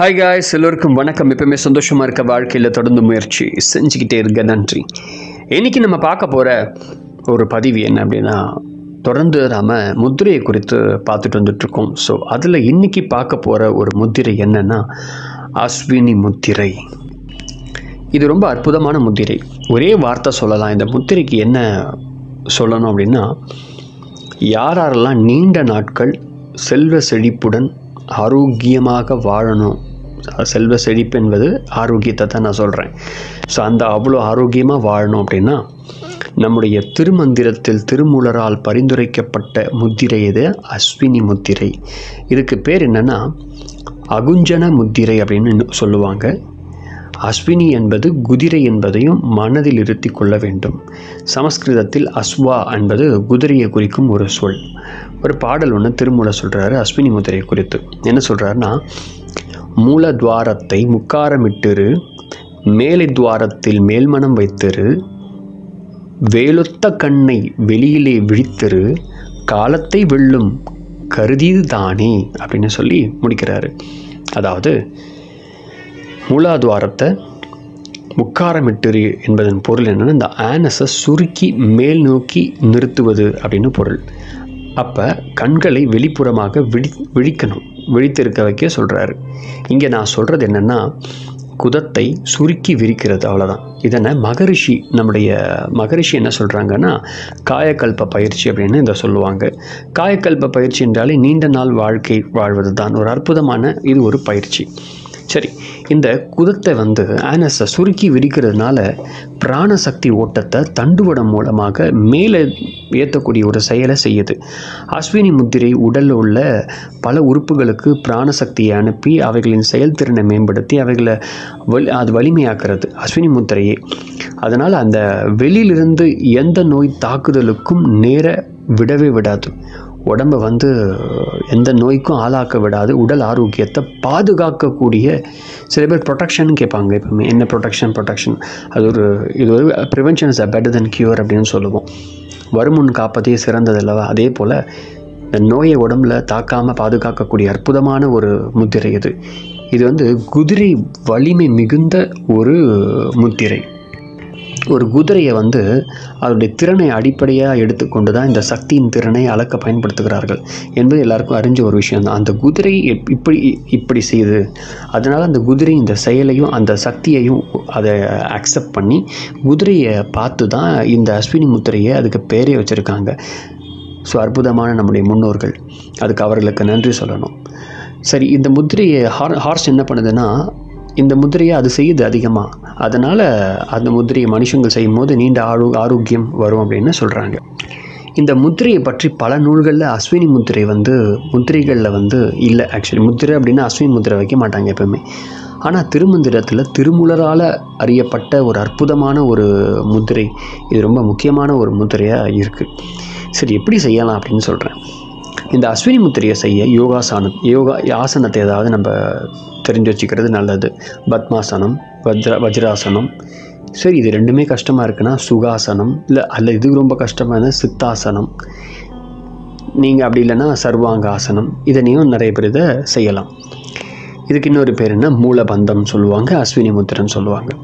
Hi guys, எல்லோருக்கும் வணக்கம். எப்பவுமே சந்தோஷமாக இருக்க வாழ்க்கையில் தொடர்ந்து முயற்சி செஞ்சுக்கிட்டே இருக்க. நன்றி. இன்றைக்கி நம்ம பார்க்க போகிற ஒரு பதிவு என்ன அப்படின்னா, தொடர்ந்து நாம் முத்திரையை குறித்து பார்த்துட்டு வந்துட்ருக்கோம். ஸோ அதில் இன்றைக்கி பார்க்க போகிற ஒரு முத்திரை என்னென்னா அஸ்வினி முத்திரை. இது ரொம்ப அற்புதமான முத்திரை. ஒரே வார்த்தை சொல்லலாம். இந்த முத்திரைக்கு என்ன சொல்லணும் அப்படின்னா, யாரெல்லாம் நீண்ட நாட்கள் செல்வ செழிப்புடன் ஆரோக்கியமாக வாழணும். செல்வ செழிப்பு என்பது ஆரோக்கியத்தை தான் நான் சொல்கிறேன். ஸோ அந்த அவ்வளோ ஆரோக்கியமாக வாழணும் அப்படின்னா, நம்முடைய திருமந்திரத்தில் திருமூலரால் பரிந்துரைக்கப்பட்ட முத்திரை இது அஸ்வினி முத்திரை. இதுக்கு பேர் என்னென்னா அகுஞ்சன முத்திரை அப்படின்னு சொல்லுவாங்க. அஸ்வினி என்பது குதிரை என்பதையும் மனதில் இருத்தி கொள்ள வேண்டும். சமஸ்கிருதத்தில் அஸ்வா என்பது குதிரையை குறிக்கும் ஒரு சொல். ஒரு பாடல் ஒன்று திருமூலர் சொல்கிறாரு அஸ்வினி முத்திரை குறித்து. என்ன சொல்கிறாருன்னா, மூலத்வாரத்தை முக்காரமிட்டிரு, மேலை துவாரத்தில் மேல்மனம் வைத்திரு, வேலொத்த கண்ணை வெளியிலே விழித்திரு, காலத்தை வெல்லும் கருதியது தானே அப்படின்னு சொல்லி முடிக்கிறாரு. அதாவது மூலாத்வாரத்தை முக்காரமிட்டிரு என்பதன் பொருள் என்னென்னா, இந்த ஆனஸை சுருக்கி மேல் நோக்கி நிறுத்துவது அப்படின்னு பொருள். அப்போ கண்களை வெளிப்புறமாக விழிக்கணும், விழித்திருக்க வைக்க சொல்கிறாரு. இங்கே நான் சொல்கிறது என்னென்னா, குதத்தை சுருக்கி விரிக்கிறது, அவ்வளோதான். இதனை நம்முடைய மகரிஷி என்ன சொல்கிறாங்கன்னா, காயக்கல்ப பயிற்சி அப்படின்னு இதை சொல்லுவாங்க. காயக்கல்ப பயிற்சி என்றாலே நீண்ட நாள் வாழ்க்கை வாழ்வது தான். ஒரு அற்புதமான இது ஒரு பயிற்சி. சரி, இந்த குதத்தை ஆனஸை சுருக்கி விரிக்கிறதுனால பிராணசக்தி ஓட்டத்தை தண்டுவடம் மூலமாக மேலே ஏற்றக்கூடிய ஒரு செயலை செய்யுது. அஸ்வினி முத்திரை உடலில் உள்ள பல உறுப்புகளுக்கு பிராணசக்தியை அனுப்பி அவைகளின் செயல்திறனை மேம்படுத்தி அவைகளை அது வலிமையாக்குறது அஸ்வினி முத்திரையே. அதனால் அந்த வெளியிலிருந்து எந்த நோய் தாக்குதலுக்கும் நேர விடவே விடாது. உடம்பை எந்த நோய்க்கும் ஆளாக்க விடாது. உடல் ஆரோக்கியத்தை பாதுகாக்கக்கூடிய சில பேர் ப்ரொடெக்ஷன் கேட்பாங்க. எப்பவுமே என்ன ப்ரொடெக்ஷன் இது ஒரு prevention is better than cure அப்படின்னு சொல்லுவோம். வருமுன் காப்பதே சிறந்தது அல்லவா? அதே போல் இந்த நோயை உடம்புல தாக்காமல் பாதுகாக்கக்கூடிய அற்புதமான ஒரு முத்திரை இது. இது குதிரை வலிமை மிகுந்த ஒரு முத்திரை. ஒரு குதிரையை அதனுடைய திறனை அடிப்படையாக எடுத்துக்கொண்டு தான் இந்த சக்தியின் திறனை அளக்க பயன்படுத்துகிறார்கள் என்பது எல்லாருக்கும் அறிஞ்ச ஒரு விஷயம் தான். அந்த குதிரை இப்படி செய்யுது, அதனால் அந்த குதிரை இந்த செயலையும் அந்த சக்தியையும் அதை அக்செப்ட் பண்ணி குதிரையை பார்த்து தான் இந்த அஸ்வினி முத்திரையை அதுக்கு பேரே வச்சுருக்காங்க. ஸோ அற்புதமான நம்முடைய முன்னோர்கள், அதுக்கு அவர்களுக்கு நன்றி சொல்லணும். சரி, இந்த முத்திரையை ஹார்ஸ் என்ன பண்ணுதுன்னா, இந்த முத்திரையை அது செய்யுது அதிகமாக. அதனால் அந்த முத்திரையை மனுஷங்கள் செய்யும் போது நீண்ட ஆரோக்கியம் வரும் அப்படின்னு சொல்கிறாங்க. இந்த முத்திரையை பற்றி பல நூல்களில் அஸ்வினி முத்திரை முத்திரைகளில் இல்லை. ஆக்சுவலி முத்திரை அப்படின்னா அஸ்வினி முத்திரை வைக்க மாட்டாங்க எப்பவுமே. ஆனால் திருமந்திரத்தில் திருமூலரால் அறியப்பட்ட ஒரு அற்புதமான ஒரு முத்திரை இது. ரொம்ப முக்கியமான ஒரு முத்திரையாக இருக்குது. சரி, எப்படி செய்யலாம் அப்படின்னு சொல்கிறேன். இந்த அஸ்வினி முத்திரையை செய்ய ஆசனத்தை ஏதாவது நம்ம தெரிஞ்சு வச்சுக்கிறது நல்லது. பத்மாசனம், வஜ்ராசனம். சரி, இது ரெண்டுமே கஷ்டமாக இருக்குன்னா சுகாசனம், இல்லை இது ரொம்ப கஷ்டமாக இருந்தால் சித்தாசனம். நீங்கள் அப்படி இல்லைன்னா சர்வாங்காசனம். இதனையும் நிறைய பேர் இதை செய்யலாம். இதுக்கு இன்னொரு பேர் என்ன, மூலபந்தம் சொல்லுவாங்க, அஸ்வினி முத்திரைன்னு சொல்லுவாங்க.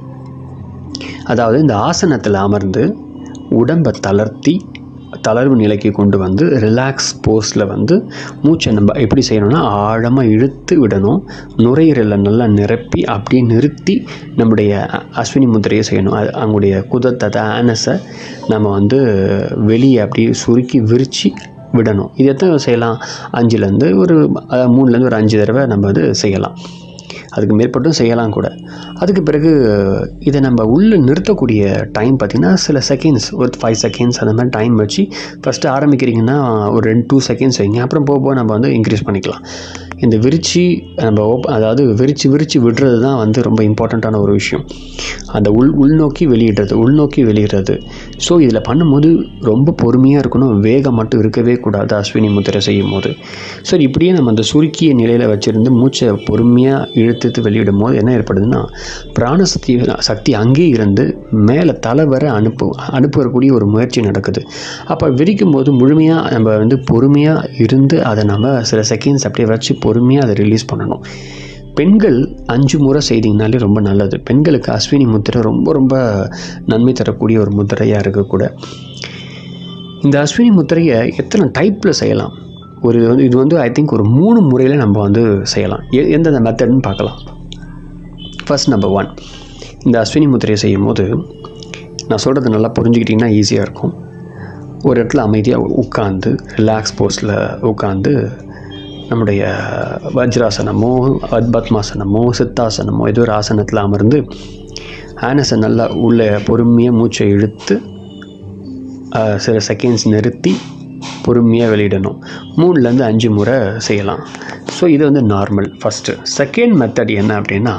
அதாவது இந்த ஆசனத்தில் அமர்ந்து உடம்பை தளர்வு நிலைக்கு கொண்டு ரிலாக்ஸ் போஸில் மூச்சை நம்ம எப்படி செய்யணும்னா, ஆழமாக இழுத்து விடணும். நுரையீரலை நல்லா நிரப்பி அப்படியே நிறுத்தி நம்முடைய அஸ்வினி முத்திரையை செய்யணும். அவங்களுடைய குதத்தை ஆனஸை நம்ம வெளியே அப்படியே சுருக்கி விரித்து விடணும். இது எத்தனை செய்யலாம்? 5லேருந்து ஒரு 3லேருந்து ஒரு 5 தடவை நம்ம செய்யலாம். அதுக்கு மேற்பட்டும் செய்யலாம் கூட. அதுக்கு பிறகு இதை நம்ம உள்ளே நிறுத்தக்கூடிய டைம் பார்த்திங்கன்னா சில செகண்ட்ஸ், ஒரு 5 செகண்ட்ஸ் அந்த மாதிரி டைம் வச்சு ஃபஸ்ட்டு ஆரம்பிக்கிறீங்கன்னா ஒரு 2 செகண்ட்ஸ் வைங்க. அப்புறம் போக நம்ம இன்க்ரீஸ் பண்ணிக்கலாம். இந்த விரித்து நம்ம அதாவது விரித்து விடுறது தான் ரொம்ப இம்பார்ட்டண்ட்டான ஒரு விஷயம். அந்த உள்நோக்கி வெளியிடுறது. ஸோ இதில் பண்ணும்போது ரொம்ப பொறுமையாக இருக்கணும். வேகம் மட்டும் இருக்கவே கூடாது அஸ்வினி முத்திரை செய்யும் போது. சரி, இப்படியே நம்ம அந்த சுருக்கிய நிலையில் வச்சுருந்து மூச்சை பொறுமையாக இழுத்து வெளியிடும் போது என்ன ஏற்படுதுன்னா, பிராணசக்தி அங்கே இருந்து மேலே தலை வர அனுப்புறக்கூடிய ஒரு முயற்சி நடக்குது. அப்போ விரிக்கும் போது முழுமையாக நம்ம பொறுமையாக இருந்து அதை நம்ம சில செகண்ட்ஸ் அப்படியே வச்சு பொறுமையாக அதை ரிலீஸ் பண்ணணும். பெண்கள் 5 முறை செய்திங்கனாலே ரொம்ப நல்லது. பெண்களுக்கு அஸ்வினி முத்திரை ரொம்ப ரொம்ப நன்மை தரக்கூடிய ஒரு முத்திரையாக இருக்கக்கூட. இந்த அஸ்வினி முத்திரையை எத்தனை டைப்பில் செய்யலாம்? இது வந்து ஐ திங்க் ஒரு 3 முறையில் நம்ம வந்து செய்யலாம். எந்தெந்த மெத்தட்னு பார்க்கலாம். ஃபர்ஸ்ட் நம்பர் 1, இந்த அஸ்வினி முத்திரையை செய்யும் போது நான் சொல்கிறது நல்லா புரிஞ்சுக்கிட்டிங்கன்னா ஈஸியாக இருக்கும். ஒரு இடத்துல அமைதியாக உட்காந்து ரிலாக்ஸ் போஸ்டில் உட்காந்து நம்முடைய வஜ்ராசனமோ பத்மாசனமோ சித்தாசனமோ ஏதோ ஒரு ஆசனத்தில் அமர்ந்து ஆனஸை நல்லா உள்ளே பொறுமையாக மூச்சை இழுத்து சில செகண்ட்ஸ் நிறுத்தி பொறுமையாக வெளியிடணும். 3லேருந்து 5 முறை செய்யலாம். ஸோ இது வந்து நார்மல் ஃபஸ்ட்டு. செகண்ட் மெத்தட் என்ன அப்படின்னா,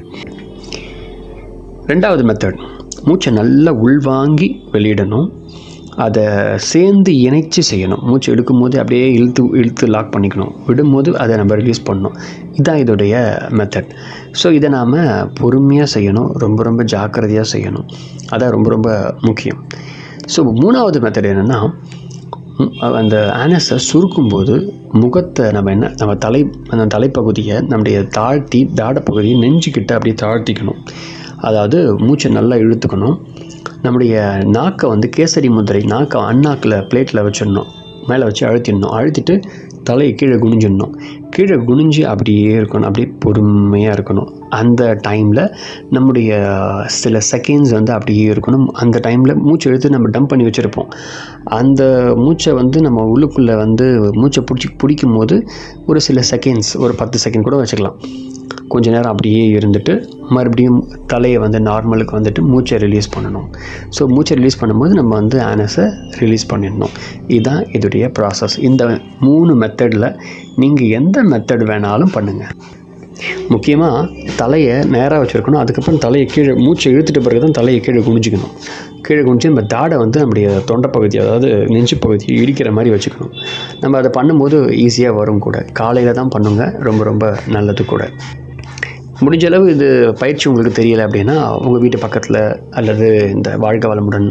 2வது மெத்தட் மூச்சை நல்லா உள்வாங்கி வெளியிடணும். அதை சேர்ந்து இணைச்சி செய்யணும். மூச்சு எடுக்கும்போது அப்படியே இழுத்து லாக் பண்ணிக்கணும். விடும்போது அதை நம்ம ரிலீஸ் பண்ணணும். இதுதான் இதோடைய மெத்தட். ஸோ இதை நாம் பொறுமையாக செய்யணும், ரொம்ப ரொம்ப ஜாக்கிரதையாக செய்யணும். அதான் ரொம்ப ரொம்ப முக்கியம். ஸோ 3வது மெத்தட் என்னென்னா, அந்த ஆனஸை சுருக்கும்போது முகத்தை நம்ம அந்த தலைப்பகுதியை நம்முடைய தாழ்த்தி தாடப்பகுதியை நெஞ்சுக்கிட்ட அப்படியே தாழ்த்திக்கணும். அதாவது மூச்சை நல்லா இழுத்துக்கணும். நம்முடைய நாக்கை வந்து கேசரி முதிரை, நாக்கை அண்ணாக்கில் பிளேட்டில் வச்சிடணும். மேலே வச்சு அழுத்திட்டு தலையை கீழே குனிஞ்சிடணும். கீழே குனிஞ்சு அப்படியே இருக்கணும், அப்படியே பொறுமையாக இருக்கணும். அந்த டைமில் நம்முடைய சில செகண்ட்ஸ் வந்து அப்படியே இருக்கணும். அந்த டைமில் மூச்சை எடுத்து நம்ம டம்ப் பண்ணி வச்சுருப்போம். அந்த மூச்சை வந்து நம்ம உள்ளுக்குள்ளே வந்து மூச்சை பிடிக்கும் போது ஒரு சில செகண்ட்ஸ், ஒரு 10 செகண்ட் கூட வச்சுக்கலாம். கொஞ்ச நேரம் அப்படியே இருந்துட்டு மறுபடியும் தலையை வந்து நார்மலுக்கு வந்துட்டு மூச்சை ரிலீஸ் பண்ணணும். ஸோ மூச்சை ரிலீஸ் பண்ணும்போது நம்ம வந்து ஆனஸை ரிலீஸ் பண்ணிடணும். இதுதான் இதோடைய ப்ராசஸ். இந்த 3 மெத்தடில் நீங்கள் எந்த மெத்தட் வேணாலும் பண்ணுங்கள். முக்கியமாக தலையை நேராக வச்சுருக்கணும். அதுக்கப்புறம் தலையை கீழே மூச்சை இழுத்துட்டு பிறகு தான் தலையை கீழே குனிஞ்சிக்கணும். கீழே குனிஞ்சு நம்ம தாடை வந்து நம்முடைய தொண்டை பகுதி, அதாவது நெஞ்சு பகுதி இடிக்கிற மாதிரி வச்சுக்கணும். நம்ம அதை பண்ணும்போது ஈஸியாக வரும் கூட. காலையில் தான் பண்ணுங்க, ரொம்ப ரொம்ப நல்லது கூட. முடிஞ்சளவு இது பயிற்சி உங்களுக்கு தெரியலை அப்படின்னா உங்கள் வீட்டு பக்கத்தில் அல்லது இந்த வாழ்க வளமுடன்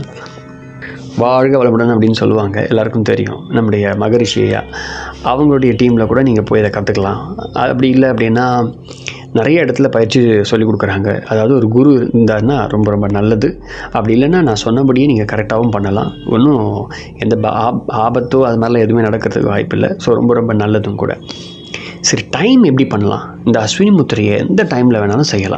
அப்படின்னு சொல்லுவாங்க, எல்லாருக்கும் தெரியும், நம்முடைய மகரிஷியா அவங்களுடைய டீமில் கூட நீங்கள் போய் இதை கற்றுக்கலாம். அப்படி இல்லை அப்படின்னா நிறைய இடத்துல பயிற்சி சொல்லிக் கொடுக்குறாங்க. அதாவது ஒரு குரு இருந்தாருன்னா ரொம்ப ரொம்ப நல்லது. அப்படி இல்லைன்னா நான் சொன்னபடியே நீங்கள் கரெக்டாகவும் பண்ணலாம். ஒன்றும் எந்த ஆபத்தோ அது மாதிரிலாம் எதுவுமே நடக்கிறதுக்கு வாய்ப்பில்லை. ஸோ ரொம்ப ரொம்ப நல்லதும் கூட. சரி, டைம் எப்படி பண்ணலாம்? இந்த அஸ்வினி முத்திரையை எந்த டைமில் வேணாலும் செய்யலாம்.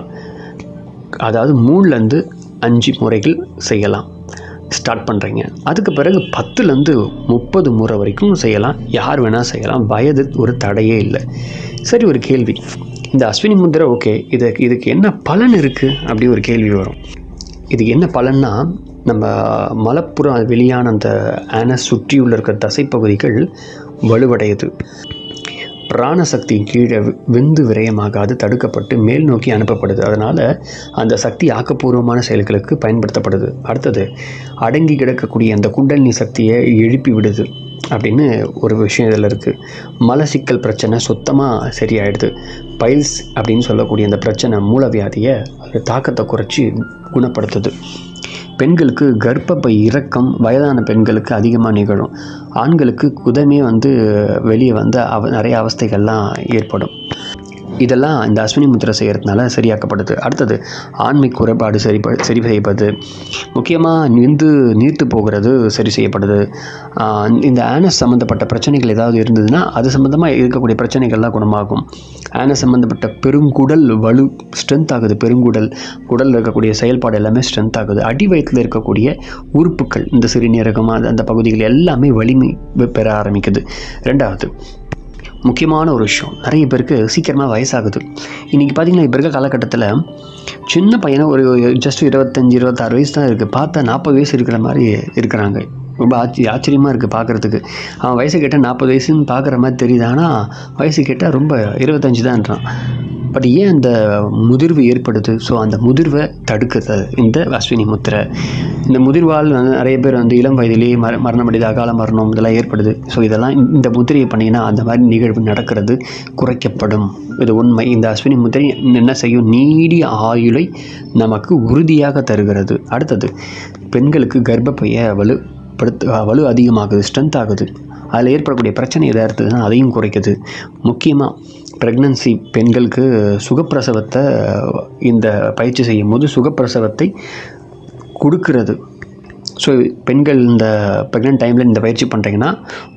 அதாவது 3லேருந்து 5 முறைகள் செய்யலாம். ஸ்டார்ட் பண்ணுறீங்க. அதுக்கு பிறகு 10லேருந்து 30 முறை வரைக்கும் செய்யலாம். யார் வேணால் செய்யலாம். வயது ஒரு தடையே இல்லை. சரி, ஒரு கேள்வி. இந்த அஸ்வினி முத்திரை ஓகே, இதுக்கு என்ன பலன் இருக்குது அப்படி ஒரு கேள்வி வரும். இதுக்கு என்ன பலன்னா, நம்ம மலப்புறம் வெளியான அந்த ஆனஸ் சுற்றியுள்ள இருக்கிற தசைப்பகுதிகள் வலுவடையுது. பிராணசக்தி கீழே வெந்து விரயமாகாது தடுக்கப்பட்டு மேல் நோக்கி அனுப்பப்படுது. அதனால் அந்த சக்தி ஆக்கப்பூர்வமான செயல்களுக்கு பயன்படுத்தப்படுது. அடுத்தது, அடங்கி கிடக்கக்கூடிய அந்த குண்டலினி சக்தியை எழுப்பி விடுது அப்படின்னு ஒரு விஷயம் இதில் இருக்குது. மலச்சிக்கல் பிரச்சனை சுத்தமாக சரியாயிடுது. பைல்ஸ் அப்படின்னு சொல்லக்கூடிய அந்த பிரச்சனை, மூலவியாதியை அது தாக்கத்தை குறைச்சி குணப்படுத்துது. பெண்களுக்கு கர்ப்பப்பை இறக்கம் வயதான பெண்களுக்கு அதிகமாக நிகழும். ஆண்களுக்கு குதமே வந்து வெளியே வந்து நிறைய அவஸ்தைகள்லாம் ஏற்படும். இதெல்லாம் இந்த அஸ்வினி முத்திரை செய்கிறதுனால சரியாக்கப்படுது. அடுத்தது, ஆண்மை குறைபாடு சரி செய்யப்படுது. முக்கியமாக நீர்த்து போகிறது சரி செய்யப்படுது. இந்த ஆனஸ் சம்மந்தப்பட்ட பிரச்சனைகள் ஏதாவது இருந்ததுன்னா அது சம்மந்தமாக இருக்கக்கூடிய பிரச்சனைகள்லாம் குணமாகும். ஆனஸ் சம்மந்தப்பட்ட பெருங்குடல் வலு ஸ்ட்ரென்த் ஆகுது. குடலில் இருக்கக்கூடிய செயல்பாடு எல்லாமே ஸ்ட்ரென்த் ஆகுது. அடி வயிற்றில் இருக்கக்கூடிய உறுப்புகள், இந்த சிறுநீரகம் அந்த பகுதிகள் எல்லாமே வலிமை பெற ஆரம்பிக்குது. 2வது முக்கியமான ஒரு விஷயம், நிறைய பேருக்கு சீக்கிரமாக வயசாகுது. இன்றைக்கி பார்த்திங்கன்னா இப்போ இருக்க காலகட்டத்தில் சின்ன பையனை ஒரு ஜஸ்ட் 25-26 வயசு தான் இருக்குது. பார்த்தா 40 வயசு இருக்கிற மாதிரி இருக்கிறாங்க. ரொம்ப ஆச்சரியமாக இருக்குது பார்க்குறதுக்கு. அவன் வயசு கேட்டால் 40 வயசுன்னு பார்க்குற மாதிரி தெரியுது. ஆனால் வயசு கேட்டால் ரொம்ப 25 தான்ன்றான். பட் ஏன் அந்த முதிர்வு ஏற்படுது? ஸோ அந்த முதிர்வை தடுக்குது இந்த அஸ்வினி முத்திரை. இந்த முதிர்வால் நிறைய பேர் வந்து இளம் வயதிலேயே மரணமடைது, அகால மரணம் இதெல்லாம் ஏற்படுது. ஸோ இதெல்லாம் இந்த முத்திரையை பண்ணிங்கன்னா அந்த மாதிரி நிகழ்வு நடக்கிறது குறைக்கப்படும். இது உண்மை. இந்த அஸ்வினி முத்திரை என்ன செய்யும்? நீடிய ஆயுளை நமக்கு உறுதியாக தருகிறது. அடுத்தது, பெண்களுக்கு கர்ப்பப்பையை வலு அதிகமாகுது, ஸ்ட்ரென்த் ஆகுது. அதில் ஏற்படக்கூடிய பிரச்சனை எதாக இருந்ததுன்னா அதையும் குறைக்குது. முக்கியமாக ப்ரெக்னன்சி பெண்களுக்கு சுகப்பிரசவத்தை இந்த பயிற்சி செய்யும் போது சுகப்பிரசவத்தை கொடுக்கறது. ஸோ பெண்கள் இந்த ப்ரெக்னென்ட் டைமில் இந்த பயிற்சி பண்ணுறீங்கன்னா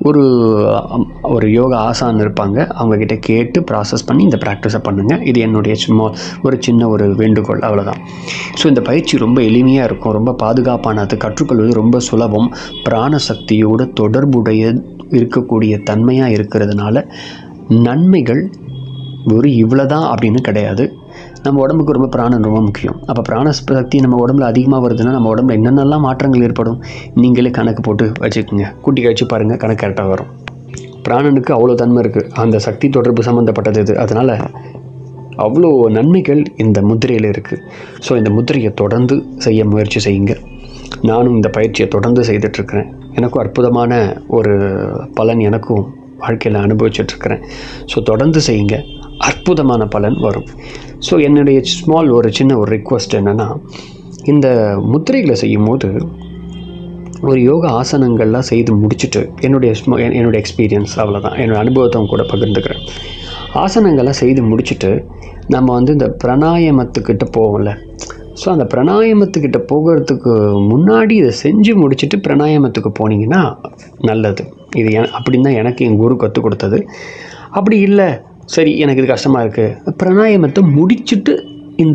ஒரு யோகா ஆசான் இருப்பாங்க, அவங்கக்கிட்ட கேட்டு ப்ராசஸ் பண்ணி இந்த ப்ராக்டிஸை பண்ணுங்கள். இது என்னுடைய சின்ன ஒரு வேண்டுகோள், அவ்வளோதான். ஸோ இந்த பயிற்சி ரொம்ப எளிமையாக இருக்கும், ரொம்ப பாதுகாப்பானது, கற்றுக்கொள்வது ரொம்ப சுலபம், பிராணசக்தியோடு தொடர்புடைய இருக்கக்கூடிய தன்மையாக இருக்கிறதுனால நன்மைகள் இவ்வளோதான் அப்படின்னு கிடையாது. நம்ம உடம்புக்கு ரொம்ப பிராணம் ரொம்ப முக்கியம். அப்போ பிராணசக்தி நம்ம உடம்புல அதிகமாக வருதுன்னா நம்ம உடம்புல என்னென்னலாம் மாற்றங்கள் ஏற்படும் நீங்களே கணக்கு போட்டு வச்சுக்கோங்க, கூட்டி கழிச்சு பாருங்கள், கணக்கு கரெக்டாக வரும். பிராணனுக்கு அவ்வளோ தன்மை இருக்குது, அந்த சக்தி தொடர்பு சம்மந்தப்பட்டது இது. அதனால் அவ்வளோ நன்மைகள் இந்த முத்திரையில் இருக்குது. ஸோ இந்த முத்திரையை தொடர்ந்து செய்ய முயற்சி செய்யுங்க. நானும் இந்த பயிற்சியை தொடர்ந்து செய்துட்ருக்கிறேன். எனக்கும் அற்புதமான ஒரு பலன் எனக்கும் வாழ்க்கையில் அனுபவிச்சிட்ருக்கிறேன். ஸோ தொடர்ந்து செய்யுங்க, அற்புதமான பலன் வரும். ஸோ என்னுடைய ஒரு சின்ன ரிக்வெஸ்ட் என்னென்னா, இந்த முத்திரைகளை செய்யும் போது ஒரு யோகா ஆசனங்கள்லாம் செய்து முடிச்சுட்டு என்னுடைய எக்ஸ்பீரியன்ஸ் அவ்வளோதான், என்னோடய அனுபவத்தை கூட பகிர்ந்துக்கிறேன். ஆசனங்கள்லாம் செய்து முடிச்சுட்டு நம்ம இந்த பிராணாயாமத்துக்கிட்ட போவோம்ல. ஸோ அந்த பிராணாயாமத்துக்கிட்ட போகிறதுக்கு முன்னாடி இதை செஞ்சு முடிச்சுட்டு பிராணாயாமத்துக்கு போனீங்கன்னா நல்லது. இது அப்படின்னு தான் எனக்கு என் குரு கற்றுக் கொடுத்தது. அப்படி இல்லை, சரி எனக்கு இது கஷ்டமாக இருக்குது, பிராணாயாமத்தை முடிச்சுட்டு இந்த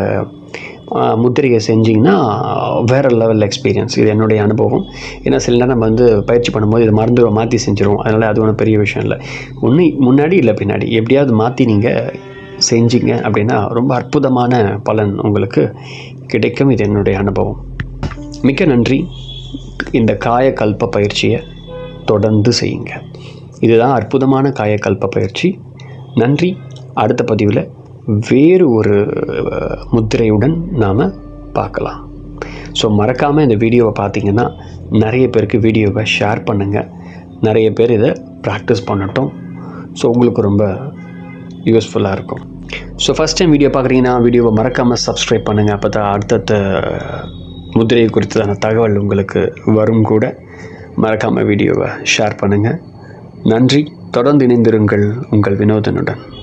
முத்திரையை செஞ்சிங்கன்னா வேறு லெவல் எக்ஸ்பீரியன்ஸ். இது என்னுடைய அனுபவம். ஏன்னா சில நேரம் நம்ம பயிற்சி பண்ணும்போது இதை மாற்றி செஞ்சுருவோம். அதனால் அது ஒன்றும் பெரிய விஷயம் இல்லை. முன்னாடி இல்லை பின்னாடி எப்படியாவது மாற்றி நீங்கள் செஞ்சிங்க அப்படின்னா ரொம்ப அற்புதமான பலன் உங்களுக்கு கிடைக்கும். இது என்னுடைய அனுபவம். மிக்க நன்றி. இந்த காயகல்ப பயிற்சியை தொடர்ந்து செய்யுங்க. இதுதான் அற்புதமான காயகல்ப பயிற்சி. நன்றி. அடுத்த பதிவில் வேறு ஒரு முத்திரையுடன் நாம் பார்க்கலாம். ஸோ மறக்காமல் இந்த வீடியோவை பார்த்தீங்கன்னா நிறைய பேருக்கு வீடியோவை ஷேர் பண்ணுங்கள். நிறைய பேர் இதை ப்ராக்டிஸ் பண்ணட்டும். ஸோ உங்களுக்கு ரொம்ப யூஸ்ஃபுல்லாக இருக்கும். ஸோ ஃபஸ்ட் டைம் வீடியோ பார்க்குறீங்கன்னா வீடியோவை மறக்காமல் சப்ஸ்கிரைப் பண்ணுங்கள். அப்போ தான் அடுத்தடுத்த முத்திரை குறித்ததான தகவல் உங்களுக்கு வரும் கூட. மறக்காமல் வீடியோவை ஷேர் பண்ணுங்கள். நன்றி. தொடர்ந்து இணைந்திருங்கள் உங்கள் வினோதனுடன்.